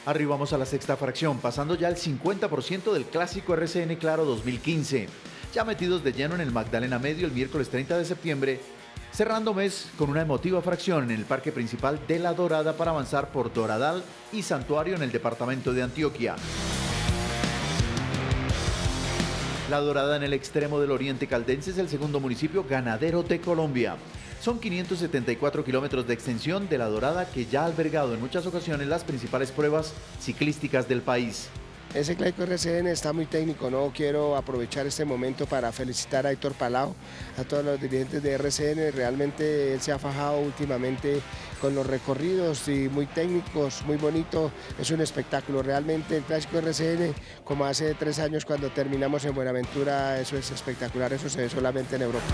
Arribamos a la sexta fracción, pasando ya el 50% del clásico RCN Claro 2015. Ya metidos de lleno en el Magdalena Medio el miércoles 30 de septiembre, cerrando mes con una emotiva fracción en el parque principal de La Dorada para avanzar por Doradal y Santuario en el departamento de Antioquia. La Dorada, en el extremo del oriente caldense, es el segundo municipio ganadero de Colombia. Son 574 kilómetros de extensión de La Dorada, que ya ha albergado en muchas ocasiones las principales pruebas ciclísticas del país. Ese clásico RCN está muy técnico, ¿no? Quiero aprovechar este momento para felicitar a Héctor Palao, a todos los dirigentes de RCN. Realmente él se ha fajado últimamente con los recorridos y muy técnicos, muy bonito. Es un espectáculo. Realmente el clásico RCN, como hace 3 años cuando terminamos en Buenaventura, eso es espectacular, eso se ve solamente en Europa.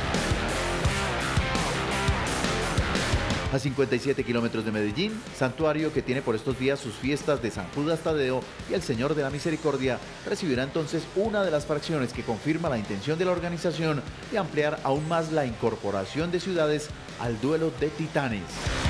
A 57 kilómetros de Medellín, Santuario, que tiene por estos días sus fiestas de San Judas Tadeo y el Señor de la Misericordia, recibirá entonces una de las fracciones que confirma la intención de la organización de ampliar aún más la incorporación de ciudades al duelo de titanes.